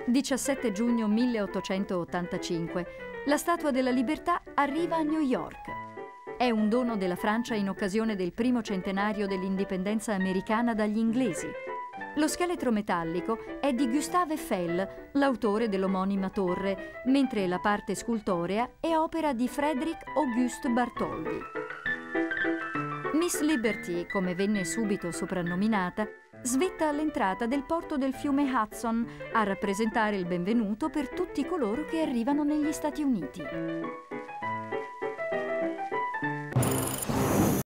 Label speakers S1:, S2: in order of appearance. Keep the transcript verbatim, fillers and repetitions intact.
S1: diciassette giugno milleottocentottantacinque. La Statua della Libertà arriva a New York. È un dono della Francia in occasione del primo centenario dell'indipendenza americana dagli inglesi. Lo scheletro metallico è di Gustave Eiffel, l'autore dell'omonima torre, mentre la parte scultorea è opera di Frédéric Auguste Bartholdi. Miss Liberty, come venne subito soprannominata, svetta all'entrata del porto del fiume Hudson a rappresentare il benvenuto per tutti coloro che arrivano negli Stati Uniti.